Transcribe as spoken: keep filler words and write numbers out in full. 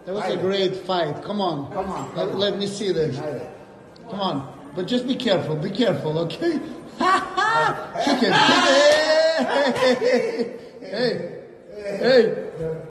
That was a great fight. Come on. Come on. Let, let me see this. Come on. But just be careful. Be careful, okay? Chicken. Hey! Hey! Hey!